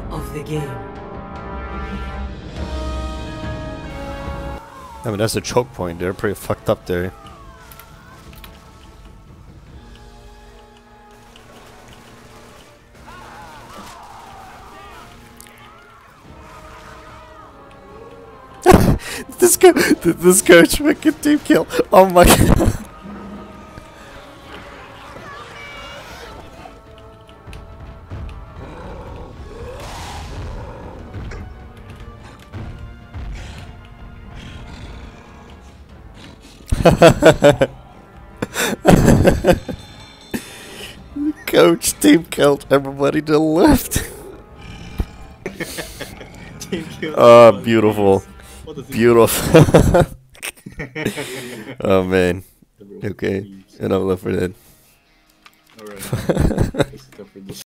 of the game. I mean, that's a choke point. They're pretty fucked up there. This coach fucking team kill. Oh my god. Coach team killed everybody to the left. Team killed. Oh, beautiful. Beautiful. Oh man. Okay. Enough left for that. Alright.